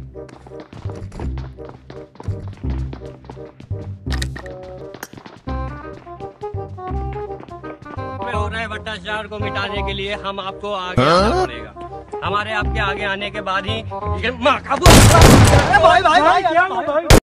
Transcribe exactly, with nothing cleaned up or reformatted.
हो रहे भ्रष्टाचार को मिटाने के लिए हम आपको आगे आना पड़ेगा। हमारे आपके आगे आने के बाद ही भाई भाई भाई